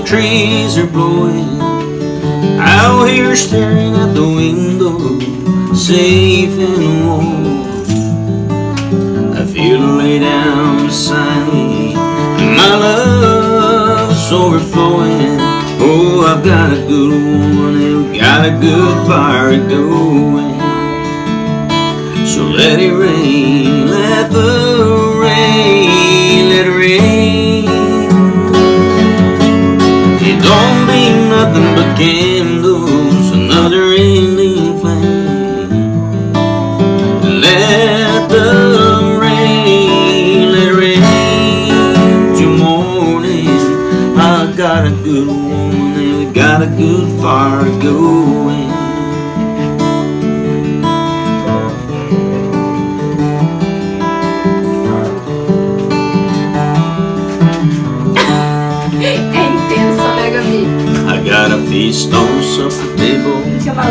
trees are blowing, out here staring at the window, safe and warm. I feel to lay down beside me, and my love's overflowing. Oh, I've got a good woman and got a good fire going. So let it rain, let the rain, let it rain. It don't be nothing but candles, another ending flame. Let the rain, let it rain till morning. I got a good woman and we got a good fire going. I got a feast on supper table,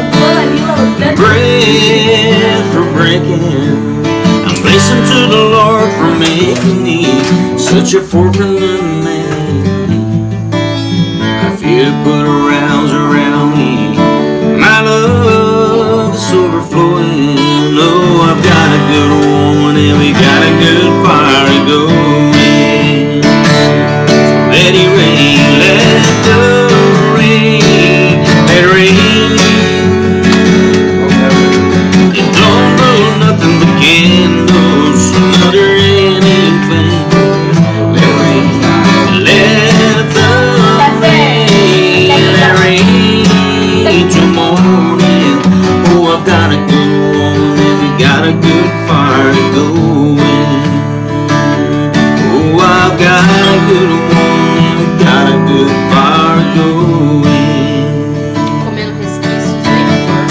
bread for breaking. I'm blessing to the Lord for making me such a fortunate man. I feel it put a rouse around me, my love is overflowing. Oh, I've got a good woman and we got a good fire going. Let it rain, let the rain, let it rain. It don't blow nothing but candles, another ending flame. Let it rain, let the rain, let it rain till morning. Oh, I've got a good woman and we got a good fire going. Oh, I've got a good woman, got a good fire going. Comendo resquícios de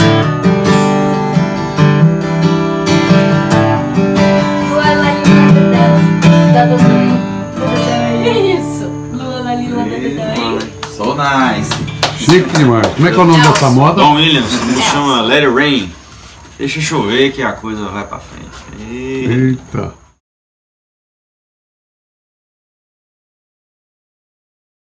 Lua Lalila da Dodói. Que isso? Lua Lalila da Dodói. So nice. Chique demais. Como é que é o nome dessa moda? Don Williams, que chama Let It Rain. Deixa chover que a coisa vai pra frente. Eita.